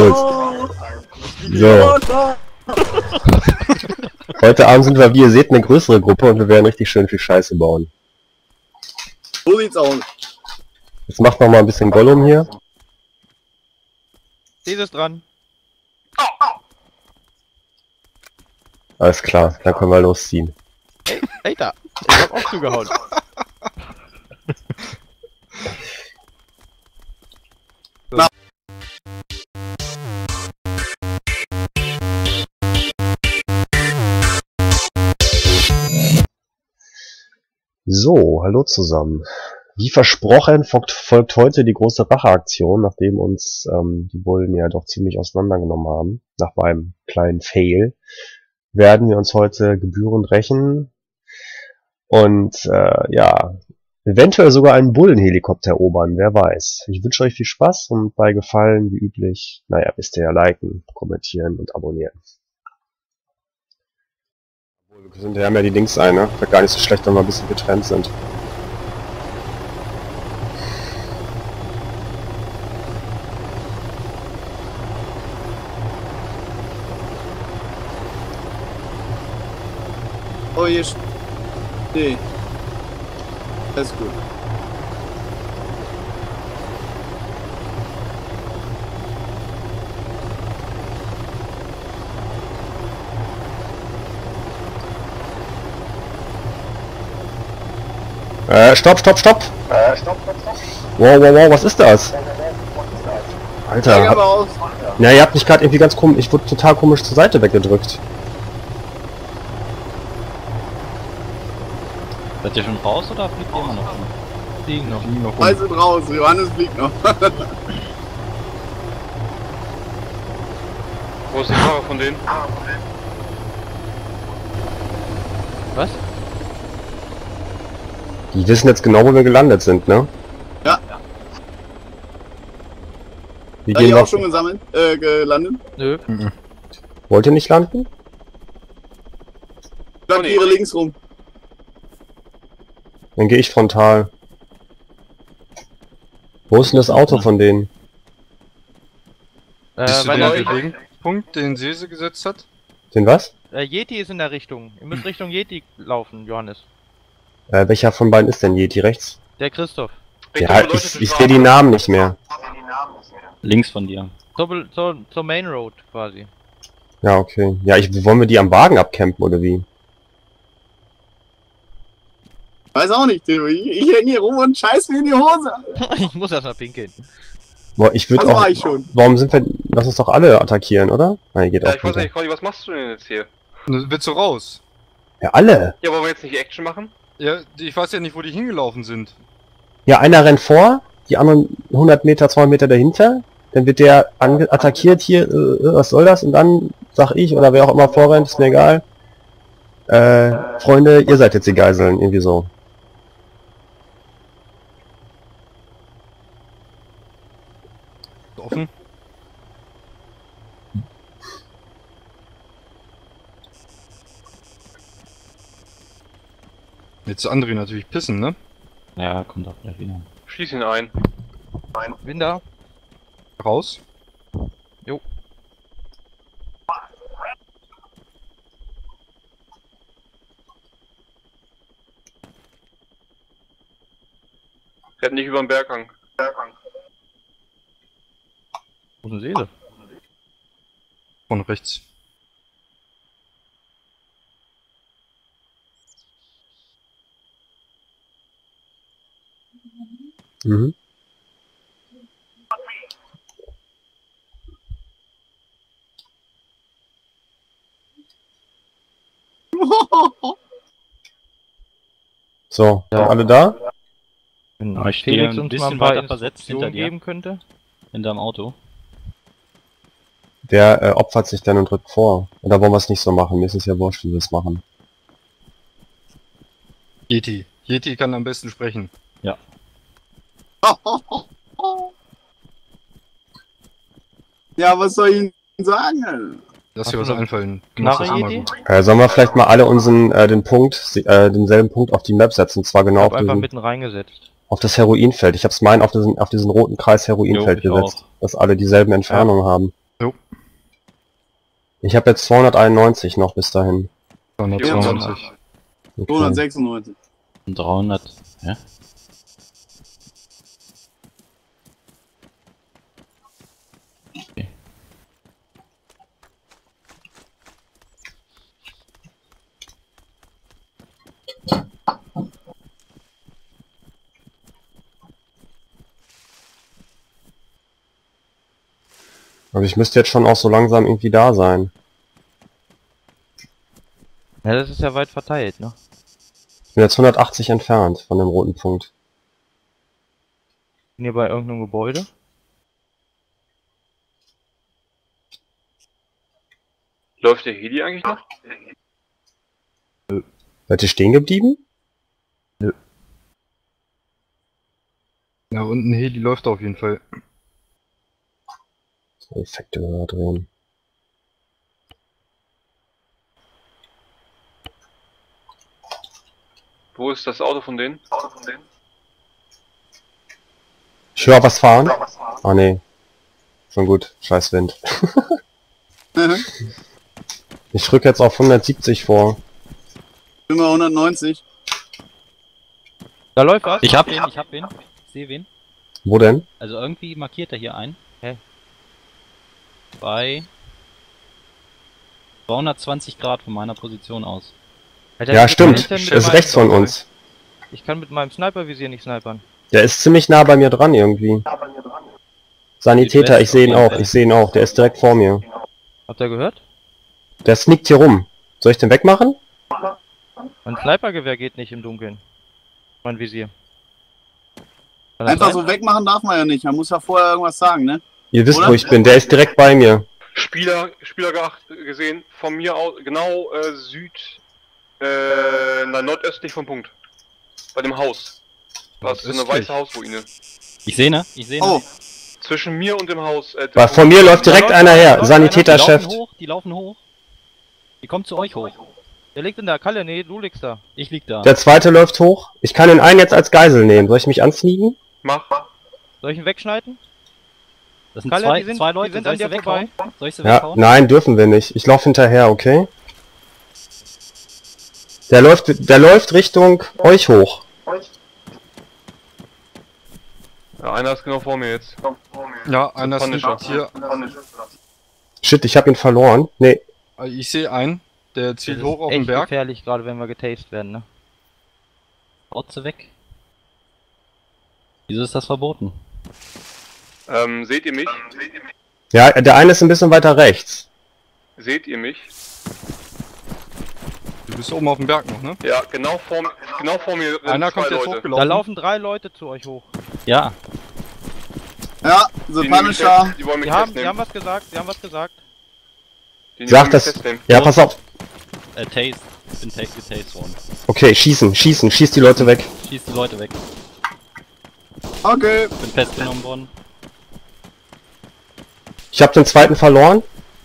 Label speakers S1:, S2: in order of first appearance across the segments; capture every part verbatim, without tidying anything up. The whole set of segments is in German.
S1: los. So. Heute Abend sind wir, wie ihr seht, eine größere Gruppe und wir werden richtig schön viel Scheiße bauen.
S2: So sieht's aus.
S1: Jetzt macht noch mal ein bisschen Gollum hier.
S3: Dieses dran.
S1: Alles klar, dann können wir losziehen.
S3: Ey, ey da. Ich hab auch zugehauen.
S2: Na.
S1: So, hallo zusammen. Wie versprochen folgt, folgt heute die große Racheaktion, nachdem uns ähm, die Bullen ja doch ziemlich auseinandergenommen haben. Nach meinem kleinen Fail werden wir uns heute gebührend rächen und äh, ja, eventuell sogar einen Bullenhelikopter erobern, wer weiß. Ich wünsche euch viel Spaß und bei Gefallen, wie üblich, naja, wisst ihr ja, liken, kommentieren und abonnieren. Wir sind ja mehr die Links ein, ne? Wäre gar nicht so schlecht, wenn wir ein bisschen getrennt sind.
S2: Oh, hier steht. Nee. Das ist gut.
S1: Äh, stopp, stopp, stopp! Äh, stopp, stopp, stopp! Wow, wow, wow, was ist das? Alter, hab...
S2: aus.
S1: Ja, ihr habt mich gerade irgendwie ganz komisch, ich wurde total komisch zur Seite weggedrückt.
S4: Seid ihr schon raus oder fliegt ihr immer noch?
S3: Fliegen noch.
S4: Fliegen noch
S2: Wir sind raus, Johannes fliegt noch.
S5: Wo ist die Fahrer von denen?
S3: Was?
S1: Die wissen jetzt genau, wo wir gelandet sind, ne?
S2: Ja.
S1: Wir
S2: Seid
S1: gehen
S2: ihr auch
S1: noch...
S2: schon gesammelt, äh, gelandet?
S3: Nö.
S4: Mhm.
S1: Wollt ihr nicht landen?
S2: Blockiere links rum.
S1: Dann gehe ich frontal. Wo ist denn das Auto von denen?
S3: Äh,
S6: Bist du
S3: weil
S6: der
S3: der
S6: Bewegungspunkt, den Sese gesetzt hat?
S1: Den was?
S3: äh, Yeti ist in der Richtung. Ihr müsst Richtung Yeti laufen, Johannes.
S1: Äh, welcher von beiden ist denn Yeti rechts?
S3: Der Christoph.
S1: Ja, ich, ich sehe die Namen nicht mehr.
S4: Links von dir.
S3: Zur, zur, zur Main Road quasi.
S1: Ja, okay. Ja, ich, wollen wir die am Wagen abcampen, oder wie?
S2: Weiß auch nicht, Theo. Ich, ich häng hier rum und scheiß mir in die Hose.
S3: Ich muss erst mal pinkeln.
S1: Boah, ich würde
S2: Das
S1: auch...
S2: war ich schon.
S1: Warum sind wir... Lass uns doch alle attackieren, oder? Nein, geht
S5: Ja,
S1: auch
S5: ich weiß
S1: runter.
S5: nicht, Conny, was machst du denn jetzt hier?
S6: Willst du raus?
S1: Ja, alle!
S5: Ja, wollen wir jetzt nicht Action machen?
S6: Ja, ich weiß ja nicht, wo die hingelaufen sind.
S1: Ja, einer rennt vor, die anderen hundert Meter, zweihundert Meter dahinter. Dann wird der ange attackiert hier, äh, was soll das? Und dann sag ich, oder wer auch immer vorrennt, ist mir egal. Äh, Freunde, ihr seid jetzt die Geiseln, irgendwie so.
S6: Offen? Jetzt André natürlich pissen, ne?
S4: Ja, kommt auch gleich wieder.
S5: Schließ ihn ein.
S3: Bin da.
S6: Raus?
S3: Jo.
S5: Rennt nicht über den Berghang.
S3: Wo ist denn Sese?
S6: Von rechts.
S1: Mhm. So,
S3: Ja.
S1: sind alle da?
S3: Wenn
S4: Ja, ich stehe
S3: Felix
S4: ein
S3: uns
S4: bisschen
S3: mal ein paar
S4: weiter versetzt hinter
S3: Instruktionen
S4: dir.
S3: geben könnte.
S4: Hinterm Auto.
S1: Der äh, opfert sich dann und drückt vor. Oder wollen wir es nicht so machen? Mir ist es ja wurscht, wie wir es machen.
S6: Yeti. Yeti kann am besten sprechen.
S4: Ja.
S2: Ja, was soll ich Ihnen sagen?
S6: Lass
S3: Hast
S6: dir
S3: du
S6: was
S3: eine
S6: einfallen. Du
S3: Knarre,
S6: machst das immer
S3: Yeti?
S6: gut.
S1: Äh, sollen wir vielleicht mal alle unseren, äh, den Punkt, äh, denselben Punkt auf die Map setzen? Und zwar
S3: Ich
S1: genau
S3: hab
S1: auf,
S3: einfach
S1: diesen,
S3: mitten reingesetzt.
S1: auf das Heroinfeld. Ich hab's meinen auf diesen, auf diesen roten Kreis Heroinfeld
S4: Jo, ich
S1: gesetzt.
S4: auch.
S1: Dass alle dieselben Entfernungen haben. Ich habe jetzt zweihunderteinundneunzig noch bis dahin.
S6: zweihundertzweiundneunzig.
S1: Okay.
S2: zweihundertsechsundneunzig.
S4: Und dreihundert. Ja? Okay.
S1: Also ich müsste jetzt schon auch so langsam irgendwie da sein.
S3: Ja, das ist ja weit verteilt, ne?
S1: Ich bin jetzt hundertachtzig entfernt von dem roten Punkt.
S3: Bin hier bei irgendeinem Gebäude.
S5: Läuft der Heli eigentlich noch?
S1: Seid ihr stehen geblieben?
S6: Ja, und ein Heli läuft auf jeden Fall.
S1: Effekte da drehen.
S5: Wo ist das Auto von denen?
S1: Ich höre was fahren. Ah nee. Schon gut. Scheiß Wind. Ich rück jetzt auf hundertsiebzig vor.
S2: Bin mal hundertneunzig.
S3: Da läuft was.
S4: Ich hab wen, ich hab wen. Ich seh wen.
S1: Wo denn?
S4: Also irgendwie markiert er hier ein. Hä? Bei zweihundertzwanzig Grad von meiner Position aus.
S3: Alter,
S1: Ja,
S3: ich
S1: stimmt.
S3: kann mit
S1: Ist
S3: meinem-
S1: rechts von uns.
S3: Ich kann mit meinem Snipervisier nicht snipern.
S1: Der ist ziemlich nah bei mir dran irgendwie. Sanitäter, ich sehe ihn auch. Ich sehe ihn auch. Der ist direkt vor mir.
S3: Habt ihr gehört?
S1: Der sneakt hier rum. Soll ich den wegmachen?
S3: Mein Snipergewehr geht nicht im Dunkeln. Mein Visier. Kann das
S2: Einfach
S3: sein?
S2: so wegmachen darf man ja nicht. Man muss ja vorher irgendwas sagen, ne?
S1: Ihr wisst,
S2: Oder?
S1: wo ich bin. Der ist direkt bei mir.
S5: Spieler, Spieler geacht, gesehen, von mir aus, genau äh, süd, äh, na, nordöstlich vom Punkt. Bei dem Haus. Das ist so eine
S6: Nordöstlich?
S5: weiße Hausruine.
S4: Ich seh ne? Ich seh ne?
S2: Oh,
S5: Zwischen mir und dem Haus. Äh,
S1: Weil von mir läuft direkt
S3: Da
S1: einer her.
S3: läuft-
S1: Sanitäterchef.
S4: Die laufen hoch, die laufen hoch. Die kommen zu euch hoch.
S3: Der liegt in der Kalle, nee, du liegst da.
S4: Ich lieg da.
S1: Der zweite läuft hoch. Ich kann den einen jetzt als Geisel nehmen. Soll ich mich ansneaken?
S5: Mach.
S3: Soll ich ihn wegschneiden?
S4: Das sind
S3: Kalle,
S4: zwei,
S3: die sind-
S4: zwei
S3: die
S4: Leute.
S3: sind
S4: Soll
S3: an
S4: ich sie
S3: dir
S4: weghauen? Soll ich sie
S1: Ja,
S4: weghauen?
S1: nein, dürfen wir nicht. Ich laufe hinterher, okay? Der läuft, der läuft Richtung euch hoch.
S5: Ja, einer ist genau vor mir jetzt.
S6: Ja, einer ist
S5: Punisher.
S6: hier.
S1: Shit, ich hab ihn verloren. Nee,
S6: Ich sehe einen, der zielt
S3: Das
S6: hoch
S3: ist
S6: auf den
S3: echt
S6: Berg.
S3: gefährlich, gerade wenn wir getastet werden, ne?
S4: Haut sie weg. Wieso ist das verboten?
S5: Ähm, seht ihr mich?
S1: ja, der eine ist ein bisschen weiter rechts.
S5: Seht ihr mich?
S6: Du bist oben auf dem Berg noch, ne?
S5: Ja, genau vor, genau vor mir sind
S6: Einer
S5: zwei
S6: kommt jetzt
S5: Leute.
S6: hochgelaufen.
S3: Da laufen drei Leute zu euch hoch.
S4: Ja,
S2: ja, The
S5: Die, nehmen mich
S2: Punisher.
S5: fest, die wollen mich
S3: Die haben, die
S5: festnehmen.
S3: haben was gesagt, die haben was gesagt.
S5: Die
S1: Sag
S5: wollen mich
S1: das.
S5: festnehmen.
S1: Ja, pass auf.
S4: äh, Tase. Ich bin Tase getastet worden.
S1: Okay, schießen, schießen, schieß die Leute weg.
S4: Schieß die Leute weg.
S2: Okay.
S4: Bin festgenommen worden.
S1: Ich habe den zweiten verloren.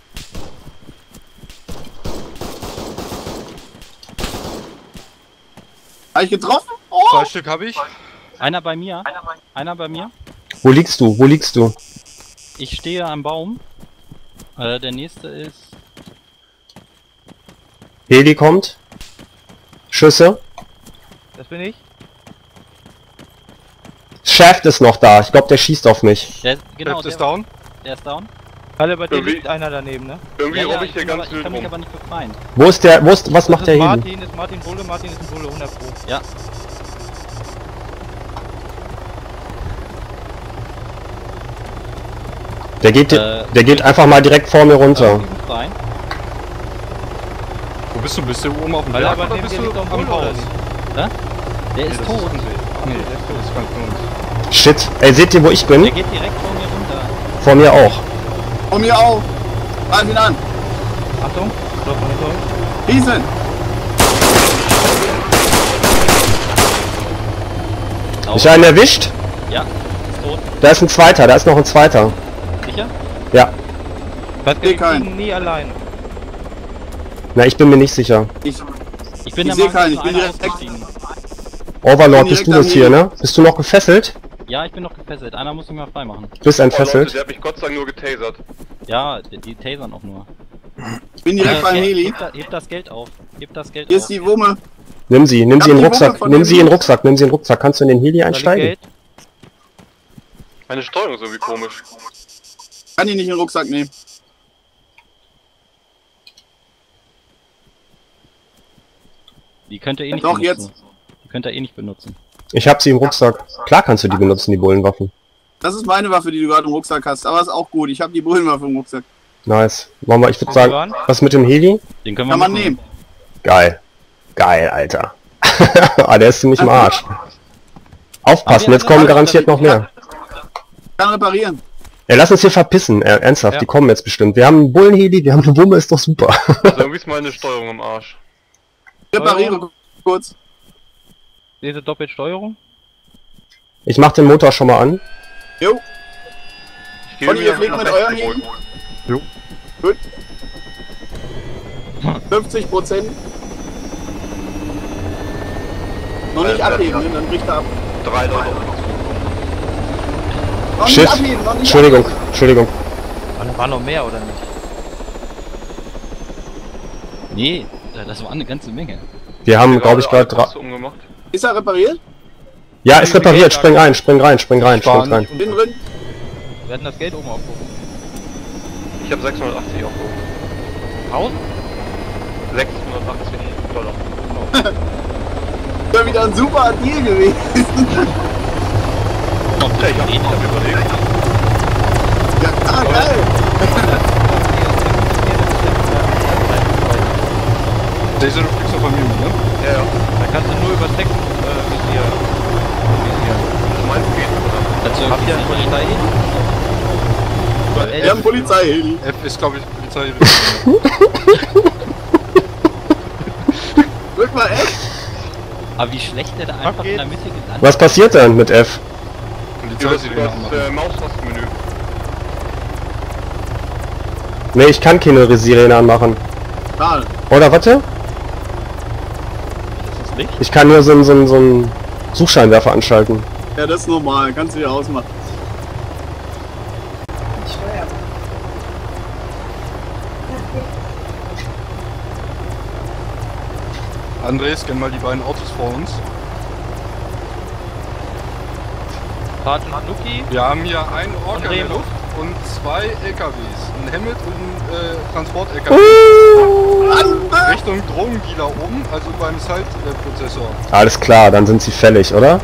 S2: Hab ich getroffen? Oh!
S6: Zwei Stück habe ich.
S4: Einer bei mir. Einer bei mir.
S1: Wo liegst du? Wo liegst du?
S4: Ich stehe am Baum. Äh, der nächste ist.
S1: Heli kommt. Schüsse.
S3: Das bin ich.
S1: Shaft ist noch da. Ich glaube, der schießt auf mich.
S4: Der, genau,
S6: Left
S4: der,
S6: ist down.
S4: der ist down.
S3: Kalle, bei dir
S5: Irgendwie-
S3: liegt einer daneben, ne?
S5: Irgendwie
S4: Ja, ja,
S5: robb ich
S4: ich,
S5: hier
S4: bin
S5: ganz
S4: aber, ich
S5: wild
S4: kann mich
S5: rum.
S4: aber nicht befreien.
S1: Wo ist der? Wo ist, was
S3: Das
S1: macht der
S3: ist
S1: Heli?
S3: Martin, ist Martin Bulle, Martin ist ein Bulle, hundert Pro.
S4: Ja,
S1: Der geht,
S4: Äh,
S1: der geht einfach mal direkt vor mir runter.
S4: ich bin frei.
S6: Wo bist du? Bist du oben auf dem
S3: Kalle,
S6: Berg
S3: aber
S6: oder
S3: neben
S6: bist
S3: dir
S6: du
S3: liegt doch ein
S6: am
S3: Bulle, oder
S6: Haus?
S3: nicht?
S4: Der
S6: Nee,
S4: ist
S6: das
S4: tot.
S6: ein See. Ach nee, der ist tot. Das ist ganz von uns.
S1: Shit. Ey, seht ihr, wo ich
S4: Der
S1: bin?
S4: geht direkt vor mir runter.
S1: Vor mir auch.
S2: Von mir auch. Greif ihn an.
S3: Achtung, stopp, Monitor.
S2: Schießen.
S1: Ich einen erwischt.
S4: Ja, ist tot.
S1: Da ist ein zweiter. Da ist noch ein zweiter.
S4: Sicher?
S1: Ja.
S3: Was
S2: seh
S3: wir
S2: keinen.
S3: fliegen nie allein.
S1: Na, ich bin mir nicht sicher.
S2: Ich,
S4: Ich bin
S2: Ich
S4: der
S2: seh
S4: Meinung,
S2: keinen,
S4: dass
S2: ich bin
S4: einer
S2: direkt weg.
S4: ausgestiegen.
S1: Overlord,
S2: bin
S1: bist du
S2: direkt
S1: das hier,
S2: am
S1: ne? Bist du noch gefesselt?
S4: Ja, ich bin noch gefesselt. Einer muss mich mal freimachen.
S1: Du bist
S5: Oh, Leute,
S1: entfesselt.
S5: der hat mich Gott sei Dank nur getasert.
S4: Ja, die, die tasern auch nur.
S7: Ich bin direkt
S4: Äh,
S7: beim
S4: heb-
S7: Heli.
S4: Heb, da, heb das Geld auf. Heb das Geld
S7: Hier
S4: auf.
S7: ist die Wumme.
S1: Nimm sie, nimm
S7: Ich
S1: sie
S7: hab
S1: in den
S7: die
S1: Rucksack,
S7: Wumme von
S1: nimm
S7: dem
S1: sie in den
S7: Heli.
S1: Rucksack, nimm sie in den Rucksack. Kannst du in den Heli
S3: Soll ich
S1: einsteigen?
S3: Geld?
S5: Meine Steuerung ist irgendwie komisch.
S7: Kann die nicht in den Rucksack nehmen.
S4: Die könnt ihr eh nicht
S7: Doch,
S4: benutzen. Die könnt ihr eh nicht benutzen.
S1: Ich hab sie im Rucksack. Klar kannst du die benutzen, die Bullenwaffen.
S7: Das ist meine Waffe, die du gerade im Rucksack hast. Aber ist auch gut. Ich habe die Bullenwaffe im Rucksack.
S1: Nice. Wollen wir, ich würde
S3: Wo
S1: sagen,
S3: waren?
S1: was mit dem Heli?
S4: Den können wir
S7: Kann man
S4: mitnehmen.
S7: nehmen.
S1: Geil. Geil, Alter. Ah, der ist ziemlich im Arsch. Aufpassen, jetzt kommen garantiert noch mehr.
S7: Kann reparieren.
S1: Ja, lass uns hier verpissen. Äh, ernsthaft,
S3: Ja.
S1: die kommen jetzt bestimmt. Wir haben einen Bullenheli, wir haben eine Wumme, ist doch super.
S5: Also irgendwie ist meine Steuerung im Arsch.
S7: Repariere kurz.
S3: Diese Doppelsteuerung?
S1: Ich mach den Motor schon mal an.
S7: Jo.
S5: Ich gehe
S7: Und ihr
S5: wieder
S7: fliegt
S5: nach
S7: mit
S5: rechts
S7: eurem
S5: zurück.
S7: Heli? Gut. fünfzig Prozent. Noch nicht
S5: Alter.
S7: abheben, ne? Dann bricht er ab.
S5: Drei Leute auf uns
S7: Noch
S1: Shit.
S7: nicht abheben, noch nicht
S1: Entschuldigung,
S7: abheben.
S1: Entschuldigung.
S3: Ah, da war noch mehr, oder nicht?
S4: Nee, das war eine ganze Menge.
S1: Wir haben,
S5: zu.
S1: glaube ich, gerade drei.
S5: Passe umgemacht.
S7: Ist er repariert?
S1: Ja, ist repariert. Spring rein, spring rein, spring rein,
S6: Ich war
S1: spring rein.
S6: nicht
S7: Bin drin.
S3: Wir hatten das Geld oben aufgehoben.
S5: Ich habe sechshundertachtzig aufgehoben.
S3: tausend?
S5: sechshundertachtzig Dollar.
S7: Das wäre wieder ein super Deal gewesen.
S4: Noch
S5: Ja, ich hab, ich hab überlegt.
S7: Ja, ah, geil.
S6: Laser, du fliegst doch bei mir mit, ne?
S5: Ja, ja.
S3: Da kannst du nur über Sex äh, visier. visieren.
S5: Das meint geht, oder?
S4: Dazu
S3: Habt ihr einen Polizei? Über
S7: Wir haben Polizeiheli.
S6: F ist, glaube ich, Polizei.
S7: Drück mal F.
S4: Aber wie schlecht der da einfach in der Mitte gelandet
S1: Was passiert denn mit F?
S5: Über das,
S6: Polizeisirene
S5: das
S6: anmachen.
S5: äh, Maustastenmenü.
S1: Ne, ich kann keine Sirene anmachen.
S7: Schade.
S1: Oder warte?
S4: Das ist Licht.
S1: Ich kann nur so einen so einen- so einen Suchscheinwerfer anschalten.
S7: Ja, das ist normal. Kannst du wieder ausmachen.
S6: André, scan mal die beiden Autos vor uns.
S3: Sergeant Nuki.
S6: Wir haben hier einen Orca in der
S3: Remo.
S6: Luft und zwei L K Ws. Ein Hemmet und ein äh, Transport-L K W.
S7: Andere.
S6: Richtung Drogendealer oben, also beim Salt-Prozessor.
S1: Alles klar, dann sind sie fällig, oder?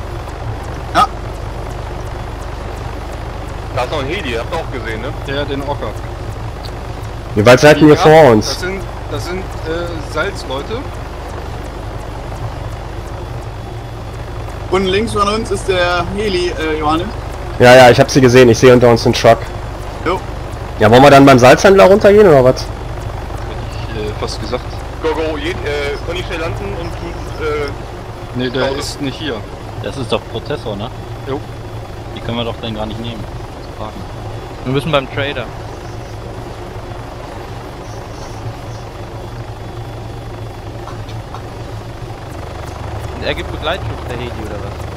S5: Da ist noch ein Heli, habt ihr auch gesehen, ne?
S6: Der, den Orca.
S1: Wie weit seid ihr hier vor
S6: Das
S1: uns?
S6: sind, das sind äh, Salzleute.
S7: Und links von uns ist der Heli, äh, Johannes.
S1: Ja, ja, ich hab sie gesehen. Ich sehe unter uns den Truck.
S7: Jo.
S1: Ja, wollen wir dann beim Salzhändler runtergehen, oder was?
S6: Hätte ich äh, fast gesagt.
S5: Go, go, je, äh, kann ich schnell landen und tut, äh,
S6: Ne, der
S5: Auto.
S6: ist nicht hier.
S4: Das ist doch Prozessor, ne?
S6: Jo.
S4: Die können wir doch dann gar nicht nehmen. Fragen.
S3: Wir müssen beim Trader. Und er gibt Begleitschutz, der Heli, oder was?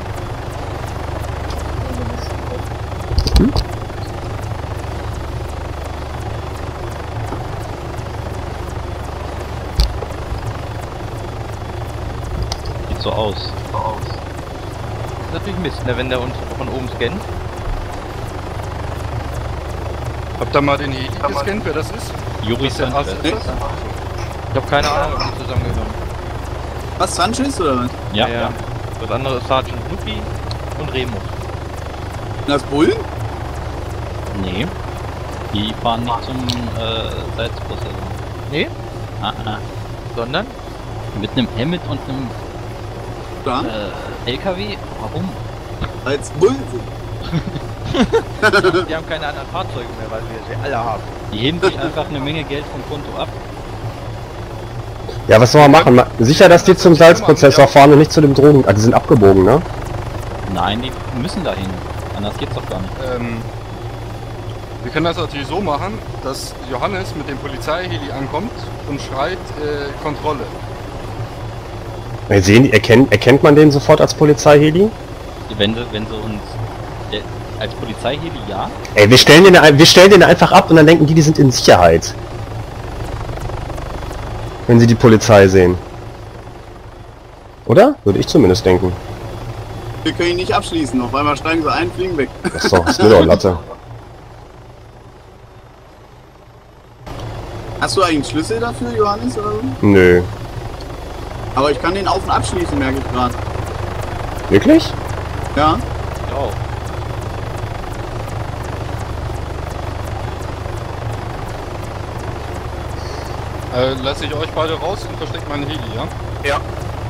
S4: Sieht so aus.
S3: Das ist natürlich Mist, ne, wenn der uns von oben scannt.
S6: Habt ihr mal den Heli gescannt, wer das ist?
S4: Juri
S6: Das ist der
S4: Sanchez.
S6: Ast-
S7: Nix.
S3: Ich habe keine Ahnung, ob die zusammengehören.
S7: Was, Sanchez oder was?
S4: Ja,
S3: ja. Das andere ist Sergeant Nuki und Remus.
S7: Das Bullen?
S4: Nee. Die fahren nicht zum äh, Salzprozessor.
S3: Nee?
S4: Ah, ah.
S3: Sondern?
S4: Mit einem Hemmet und einem
S7: Da?
S4: äh, L K W? Warum?
S7: Als Bullen sind.
S3: Die haben keine anderen Fahrzeuge mehr, weil wir sie alle haben.
S4: Die heben sich einfach eine Menge Geld vom Konto ab.
S1: Ja, was soll man machen? Ma- Sicher, dass die zum Salzprozessor fahren und nicht zu dem Drogen... Ah, die sind abgebogen, ne?
S4: Nein, die müssen dahin. Anders geht's doch gar nicht.
S6: Ähm, wir können das natürlich so machen, dass Johannes mit dem Polizeiheli ankommt und schreit äh, Kontrolle.
S1: Wir sehen, erkennt, erkennt man den sofort als Polizeiheli?
S4: Wenn sie, wenn sie uns der, als Polizeiheli ja.
S1: Ey, wir stellen, den, ein- wir stellen den einfach ab und dann denken die, die sind in Sicherheit. wenn sie die Polizei sehen. Oder? Würde ich zumindest denken.
S7: Wir können ihn nicht abschließen, auf einmal steigen sie ein, fliegen weg.
S1: Das ist doch, ist mir doch Latte.
S7: Hast du eigentlich einen Schlüssel dafür, Johannes, oder so?
S1: Nö.
S7: Aber ich kann den auf und abschließen, merke ich gerade.
S1: Wirklich?
S7: Ja?
S4: Ich auch.
S6: Äh, lasse ich euch beide raus und versteckt meinen Heli, ja?
S5: Ja.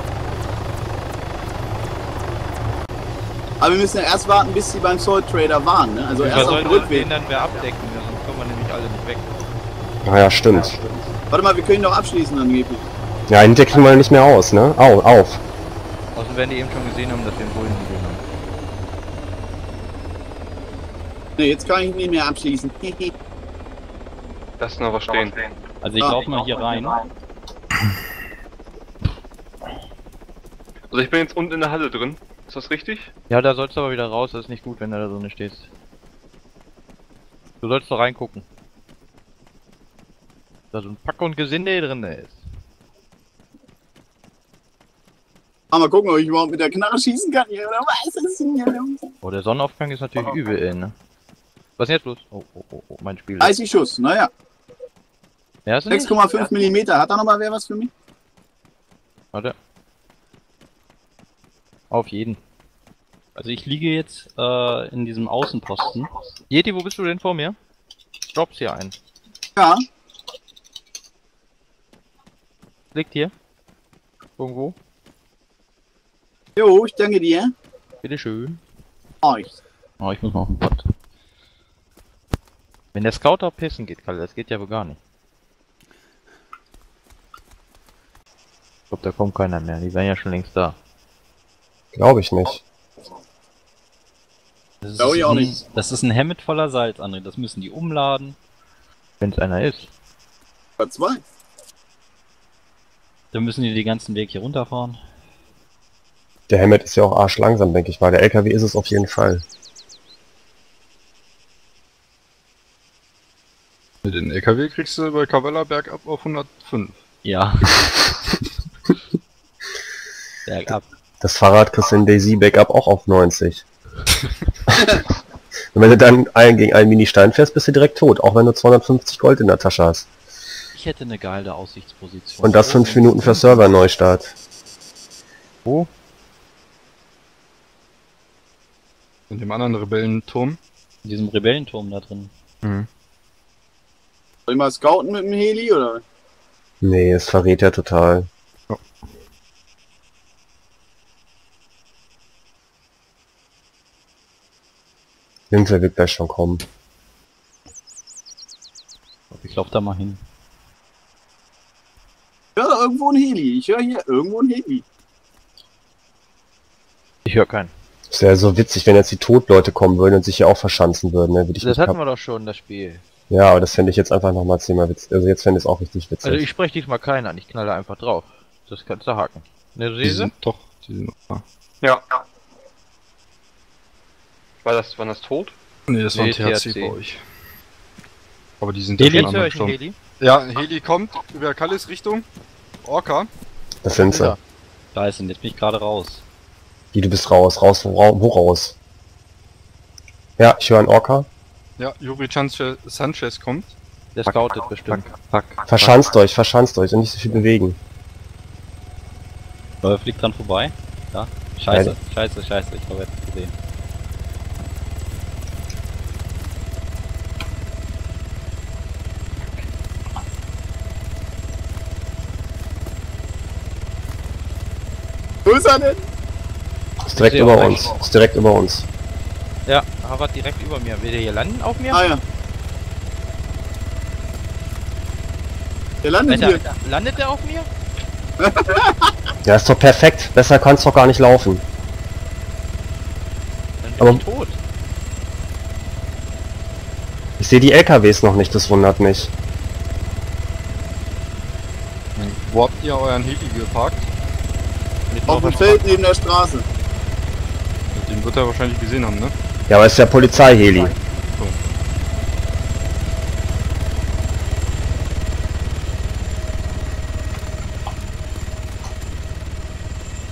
S7: Aber wir müssen ja erst warten, bis sie beim Soul Trader waren, ne? Also
S3: Wir
S7: erst auf
S3: sollen
S7: dem Rückweg.
S3: den dann wer abdecken, ja, sonst kommen wir nämlich alle nicht weg.
S1: Ah ja, stimmt.
S7: Warte mal, wir können doch abschließen angeblich.
S1: Ja, hinterher kriegen wir nicht mehr aus, ne? Au, auf.
S3: Außerdem werden die eben schon gesehen haben, dass wir den Bullen gesehen haben.
S7: Ne, jetzt kann ich ihn nicht mehr abschließen.
S5: Lass noch was stehen.
S4: Also ich
S7: Ah.
S4: laufe mal hier rein.
S5: Also ich bin jetzt unten in der Halle drin. Ist das richtig?
S3: Ja, da sollst du aber wieder raus, das ist nicht gut, wenn du da so nicht stehst. Du sollst doch reingucken. Da so ein Pack und Gesinde drin ist.
S7: Ah, mal gucken, ob ich überhaupt mit der Knarre schießen kann hier, oder was ist denn hier los?
S3: Oh, der Sonnenaufgang ist natürlich übel, ey, ne? Was ist denn jetzt los? Oh, oh, oh, oh, mein Spiel.
S7: dreißig Schuss, naja.
S3: Ja, ist er nicht?
S7: sechs Komma fünf Millimeter. Hat da noch mal wer was für mich?
S3: Warte. Auf jeden.
S4: Also ich liege jetzt äh, in diesem Außenposten.
S3: Yeti, wo bist du denn vor mir? Drops hier ein.
S7: Ja.
S3: Liegt hier. Irgendwo.
S7: Jo, ich danke dir.
S3: Bitteschön.
S7: Euch.
S4: Oh, ich muss noch auf den Pott.
S3: Wenn der Scout auf pissen geht, Kalle, das geht ja wohl gar nicht. Ich glaube, da kommt keiner mehr. Die wären ja schon längst da.
S1: Glaube ich nicht.
S4: Das
S7: Glaube ich auch
S4: ein,
S7: nicht.
S4: Das ist ein Hemd voller Salz, André. Das müssen die umladen.
S3: Wenn es einer ist.
S7: Oder zwei.
S4: Dann müssen die den ganzen Weg hier runterfahren.
S1: Der Hammett ist ja auch arschlangsam, denke ich mal. Der L K W ist es auf jeden Fall.
S6: Mit den L K W kriegst du bei Cavella bergab auf hundertfünf.
S4: Ja. Bergab.
S1: Das Fahrrad kriegst du in Daisy Backup auch auf neunzig. Und wenn du dann einen gegen einen Mini-Stein fährst, bist du direkt tot. Auch wenn du zweihundertfünfzig Gold in der Tasche hast.
S4: Ich hätte eine geile Aussichtsposition.
S1: Und das fünf Minuten für Server-Neustart.
S3: Wo?
S6: In dem anderen Rebellenturm.
S4: In diesem Rebellenturm da drin.
S3: Mhm.
S7: Soll ich mal scouten mit dem Heli, oder?
S1: Nee, es verrät ja total.
S6: Ja.
S1: Irgendwer wird gleich schon kommen.
S4: Ich lauf da mal hin.
S7: Ich höre irgendwo ein Heli. Ich höre hier irgendwo ein Heli.
S3: Ich höre keinen.
S1: Es wäre so witzig, wenn jetzt die Todleute kommen würden und sich hier auch verschanzen würden. Ne? Würde ich
S3: Das
S1: nicht
S3: hatten
S1: kap-
S3: wir doch schon, das Spiel.
S1: Ja, aber das fände ich jetzt einfach nochmal zehnmal witzig. Also jetzt fände ich es auch richtig witzig.
S3: Also ich spreche diesmal keinen an, ich knalle einfach drauf. Das kannst du haken. Ne, du
S6: Die
S3: siehst sie?
S6: sind doch, die sind noch da.
S5: Ja. War das, war das tot?
S6: Nee, das war ein
S3: Nee,
S6: T H C
S3: T H C.
S6: bei euch. Aber die sind
S4: Heli?
S6: ja
S3: Jetzt
S6: schon
S3: höre ich einen
S6: angestorben.
S3: Heli.
S6: Ja, Heli kommt über Kallis Richtung. Orca.
S1: Das sind sie.
S3: Ja.
S4: Da ist er, jetzt bin ich gerade raus.
S1: Wie, du bist raus. Raus, wo, ra- wo raus? Ja, ich höre einen Orca.
S6: Ja, Yuri Sanchez, Sanchez kommt.
S3: Der scoutet bestimmt.
S4: Fuck.
S1: Verschanzt euch, verschanzt euch und nicht so viel bewegen.
S4: Äh, fliegt dran vorbei. Ja. Scheiße, scheiße, scheiße. Ich habe jetzt gesehen.
S7: Wo ist er denn?
S1: Ist direkt
S3: sehe
S1: über
S3: auch
S1: uns. Ist direkt über uns.
S3: Ja, Harvard direkt über mir. Will der hier landen auf mir?
S7: Ah ja. Der landet
S3: Alter,
S7: hier.
S3: landet der auf mir?
S1: Ja, ist doch perfekt. Besser kann's doch gar nicht laufen.
S3: Dann bin
S1: Aber-
S3: ich tot.
S1: Ich sehe die L K Ws noch nicht, das wundert mich.
S6: Wo habt ihr euren Heli geparkt?
S3: Mit
S7: Auf dem
S3: noch-
S7: Feld neben der Straße.
S6: Den wird er wahrscheinlich gesehen haben, ne?
S1: Ja, aber es ist ja Polizeiheli.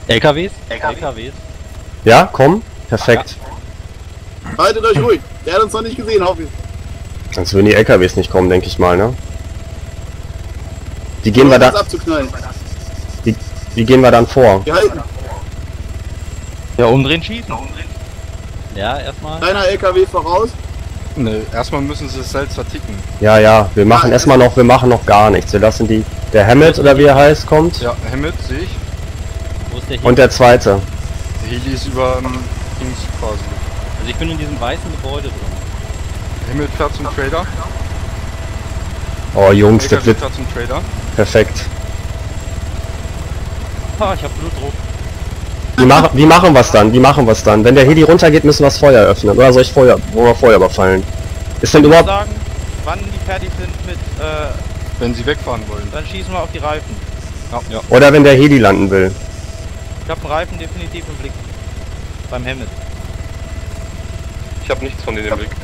S4: L K Ws? L K Ws.
S1: Ja, komm. Perfekt.
S7: Haltet euch ruhig. Der hat uns noch nicht gesehen, hoffe ich.
S1: Sonst würden die L K Ws nicht kommen, denke ich mal, ne? Wie gehen wir
S7: das
S1: da,
S7: abzuknallen.
S1: wie, wie gehen wir dann vor?
S7: Wir halten.
S3: Ja, umdrehen, schießen.
S4: Ja, erstmal.
S7: Kleiner L K W voraus.
S6: Ne, erstmal müssen sie es selbst verticken.
S1: Ja, ja, wir machen erstmal noch, wir machen noch gar nichts. Wir lassen die, der Hammett oder wie er heißt, kommt.
S6: Ja, Hammett sehe ich.
S4: Wo ist der hier?
S1: Und der zweite.
S6: Der Heli ist über ähm, Dings quasi.
S4: Also ich bin in diesem weißen Gebäude drin.
S6: Hammett fährt zum Trader.
S1: Oh Jungs, das
S6: L K W
S1: wird
S6: fährt zum Trader.
S1: perfekt.
S3: Ah, ich hab Blutdruck.
S1: Wie, mach, wie machen wir es dann? Wie machen wir es dann? Wenn der Heli runtergeht, müssen wir das Feuer öffnen. Oder soll ich Feuer, wo wir Feuer überfallen? Ist denn
S3: Ich würde
S1: überhaupt...
S3: sagen, wann die fertig sind mit, äh,
S6: Wenn sie wegfahren wollen.
S3: dann schießen wir auf die Reifen.
S6: Ja, ja.
S1: Oder wenn der Heli landen will.
S3: Ich hab einen Reifen definitiv im Blick. Beim Hammett.
S5: Ich habe nichts von denen im Blick.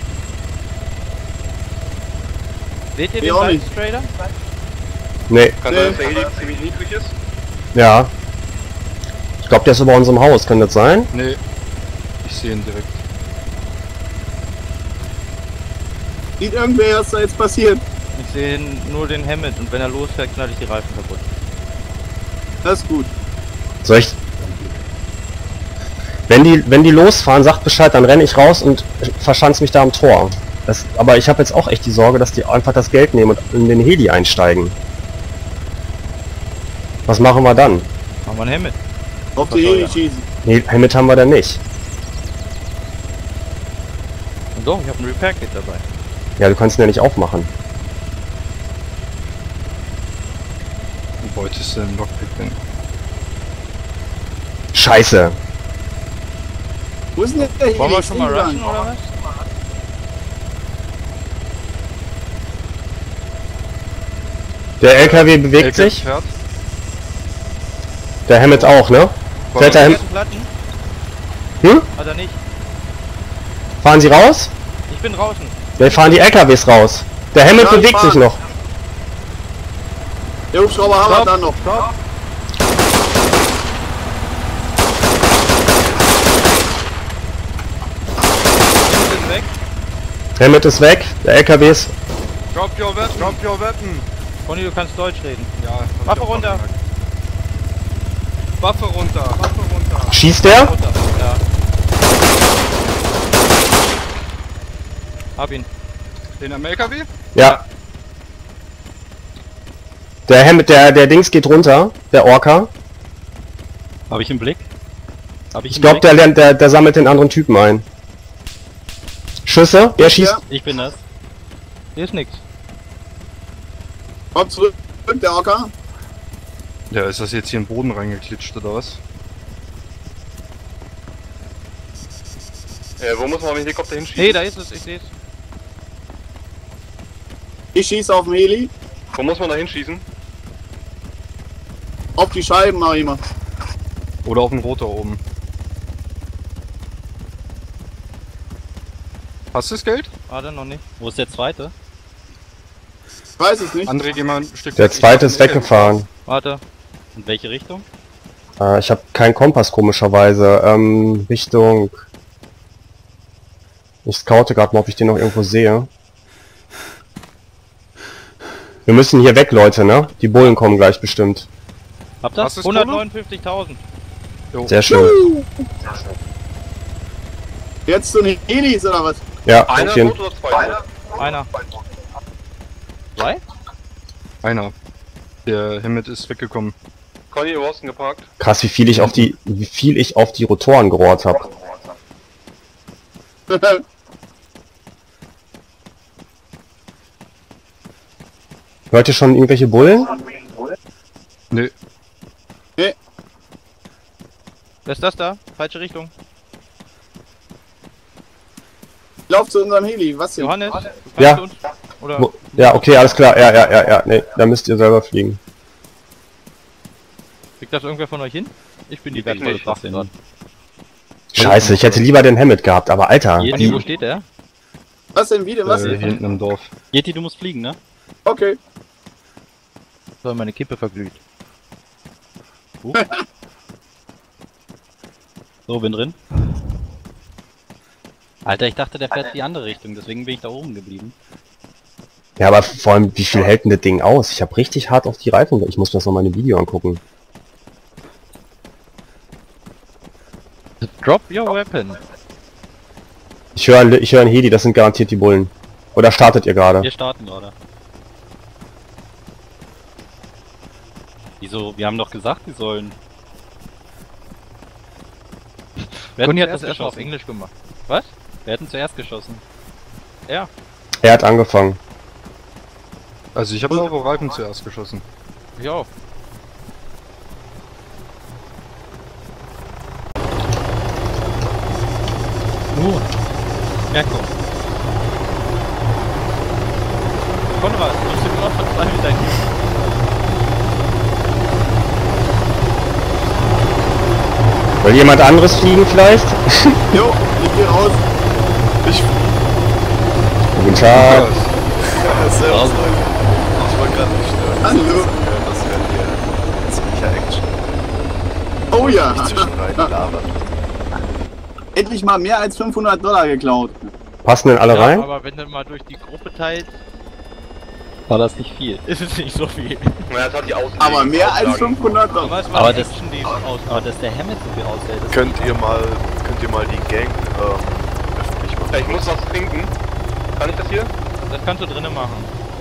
S3: Seht ihr
S7: Wir
S3: den
S7: auch nicht.
S3: Seitenstrader?
S1: Nee,
S5: Kann
S7: Nee.
S5: sein, dass der Heli ziemlich niedrig ist?
S1: ja. Ich glaube, der ist über unserem Haus. Kann das sein?
S6: Nee. Ich sehe ihn direkt.
S7: Sieht irgendwer, was da jetzt passiert?
S3: Ich sehe nur den Hammett und wenn er losfährt, knall ich die Reifen kaputt.
S7: Das ist gut.
S1: Soll ich... Wenn die, wenn die losfahren, sagt Bescheid, dann renne ich raus und verschanze mich da am Tor. Das, aber ich habe jetzt auch echt die Sorge, dass die einfach das Geld nehmen und in den Heli einsteigen. Was machen wir dann?
S3: Machen wir einen Hammett.
S7: Auf die Heli schießen.
S1: Nee, Hammett haben wir dann nicht.
S3: Und doch, ich habe ein Repair-Kit dabei.
S1: Ja, du kannst ihn ja nicht aufmachen.
S6: Und wolltest du im Lockpick denn?
S1: Scheiße.
S7: Wo ist denn der Heli?
S3: Wollen wir
S7: Ist
S3: schon mal
S7: hingegangen.
S3: rushen oder was?
S1: Der L K W bewegt
S6: L K W
S1: sich.
S6: Fährt.
S1: Der Hammett auch, ne? Fährt der
S3: Hat
S1: Ham
S3: er einen Platten?
S1: Hm?
S3: Hat er nicht.
S1: Fahren sie raus?
S3: Ich bin draußen.
S1: Dann fahren die L K Ws raus. Der Hammett
S7: Ja,
S1: bewegt
S7: fahren.
S1: sich noch.
S7: Der Hubschrauber haben wir dann noch.
S3: Stopp. Hammett ist weg.
S1: Hammett ist weg. Der L K W ist...
S6: Drop your weapon! Drop your weapon!
S3: Conny, du kannst Deutsch reden.
S6: Ja, hab ich
S3: Waffe
S6: auch
S3: runter.
S6: gemerkt. Waffe runter! Waffe runter!
S1: Schießt der?
S3: Runter. Ja. Hab ihn.
S6: Den am L K W?
S1: Ja. Der Hammett, der, der Dings geht runter. Der Orca.
S4: Habe ich im Blick? Hab ich
S1: Ich
S4: im
S1: glaube,
S4: Blick?
S1: der, lernt- der, der sammelt den anderen Typen ein. Schüsse. Der schießt...
S4: Ich bin das.
S3: Hier ist nix.
S7: Kommt zurück, der Ocker.
S6: Ja, ist das jetzt hier in den Boden reingeklitscht oder was?
S5: Äh, wo muss man mit dem Helikopter hinschießen?
S3: Hey, da ist es, ich seh's.
S7: Ich schieße auf den Heli.
S5: Wo muss man da hinschießen?
S7: Auf die Scheiben mach ich mal.
S6: Oder auf den Rotor oben. Hast du das Geld?
S3: Ah, dann noch nicht.
S4: Wo ist der zweite?
S7: Ich weiß es nicht.
S6: André, geh mal ein Stück.
S1: Der zweite ist weggefahren.
S3: Warte.
S4: In welche Richtung?
S1: Äh, ich habe keinen Kompass komischerweise. Ähm, Richtung... Ich scoute gerade mal, ob ich den noch irgendwo sehe. Wir müssen hier weg, Leute, ne? Die Bullen kommen gleich bestimmt.
S4: Habt ihr?
S6: Hast du's, Kohle?
S3: hundertneunundfünfzigtausend.
S1: Sehr schön.
S7: Jetzt zu den Helis oder was?
S1: Ja,
S5: Einer
S1: auf jeden
S5: tot oder zwei?
S3: Einer. Zwei?
S6: Einer. Der Hammett ist weggekommen.
S5: Conny, wo hast du ihn geparkt?
S1: Krass, wie viel ich auf die, wie viel ich auf die Rotoren gerohrt habe. Hört ihr schon irgendwelche Bullen?
S6: Nö.
S3: Wer ist das da? Falsche Richtung.
S7: Lauf zu unserem Heli. Was denn?
S3: Johannes, du kannst
S1: Ja.
S3: zu uns. Oder?
S1: Wo- Ja, okay, alles klar. Ja, ja, ja, ja. Nee, da müsst ihr selber fliegen.
S3: Kriegt das irgendwer von euch hin? Ich bin die
S5: Ich
S3: wertvolle
S5: nicht.
S3: Kraft dran.
S1: Scheiße, ich hätte lieber den Hammett gehabt, aber Alter.
S4: Hier,
S3: Conny,
S4: die-
S3: wo steht der?
S7: Was denn wieder? Was
S6: Äh,
S7: denn?
S6: hier hinten im Dorf.
S4: Yeti, du musst fliegen, ne?
S7: Okay.
S3: So, meine Kippe verglüht.
S4: So, bin drin. Alter, ich dachte, der fährt die andere Richtung, deswegen bin ich da oben geblieben.
S1: Ja, aber vor allem, wie viel hält denn das Ding aus? Ich habe richtig hart auf die Reifen. Ich muss mir das noch mal in einem Video angucken.
S3: Drop your weapon.
S1: Ich höre ich höre einen Heli, das sind garantiert die Bullen. Oder startet ihr gerade?
S4: Wir starten gerade. Wieso? Wir haben doch gesagt, die sollen. Wer
S3: Conny hat
S4: zuerst
S3: das erst mal auf
S4: geschossen?
S3: Englisch gemacht. Was?
S4: Wir hätten zuerst geschossen.
S3: Ja.
S1: Er hat angefangen.
S6: Also ich habe eure Reifen zuerst geschossen.
S3: Ich auch.
S4: Uh. Merko.
S3: Konrad, du bist immer von zwei mit deinem
S1: Will jemand anderes fliegen vielleicht?
S7: Jo, ich geh raus. Ich
S1: Guten Tag.
S8: Ja, servus Leute. Ich wollte gerade nicht stören.
S7: Hallo.
S8: Das ist ja hier ziemlicher Action.
S7: Oh ja.
S8: Nicht zwischenrein labern.
S7: Endlich mal mehr als fünfhundert Dollar geklaut.
S1: Passen denn alle
S3: Ja,
S1: rein?
S3: aber wenn du mal durch die Gruppe teilst,
S4: War das nicht viel.
S3: ist es nicht so viel.
S5: Na, das hat die Außen.
S7: Aber mehr als fünfhundert Dollar.
S3: Aber es war
S4: Aber
S3: die
S4: das-
S3: Action, die aus.
S4: Aber dass der Hammett so viel aushält, das
S8: Könnt ihr mal, könnt ihr mal die Gang ähm, öffentlich machen?
S5: Ich muss was trinken. Kann ich das hier?
S3: Das kannst du drinnen machen.